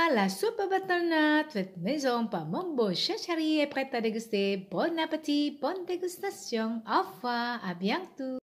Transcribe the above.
la soupe butternut faite maison par mon beau Chachari est prête à déguster. Bon appétit, bonne dégustation. Au revoir, à bientôt.